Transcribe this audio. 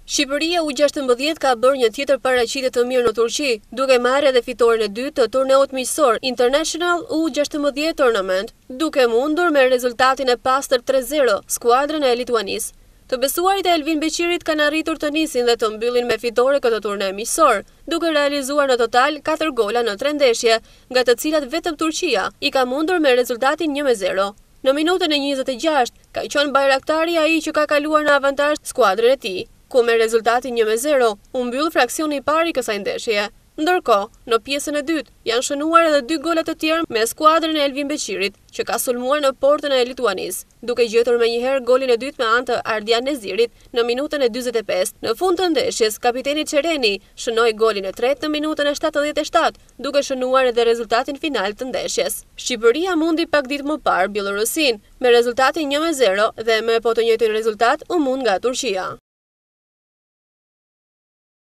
Shqipëria U16 ka bërë një tjetër paraqitje të mirë në Turqi, duke marrë edhe fitoren e dytë të turneut miqësor International U16 Tournament, duke mundur me rezultatin e pastër 3-0 skuadrën e Lituanisë. Të besuarit e Elvin Beqirit kanë arritur të nisin dhe të mbyllin me fitore këtë turne miqësor, duke realizuar në total 4 gola në 3 ndeshje, nga të cilat vetëm Turqia i ka mundur me rezultatin 1-0. Në minutën e 26 ka qenë Bajraktari ai që ka kaluar në avantazh skuadrën e tij, ku me rezultatin 1-0 u mbyll fraksioni i parë i kësaj ndeshjeje. Ndërkohë, në pjesën e dytë janë shënuar edhe 2 gola të tjerë me skuadrën e Elvin Beqirit, që ka sulmuar në portën e Lituanisë, duke gjetur menjëherë golin e dytë me anë të Ardian Nezirit në minutën e 45. Në fund të ndeshjes, kapiteni Çereni shënoi golin e tretë në minutën e 77, duke shënuar edhe rezultatin final të ndeshjes. Shqipëria mundi pak ditë më parë Bielorusin me rezultatin 1-0 dhe me po të njëjtin rezultat u mund nga Turqia.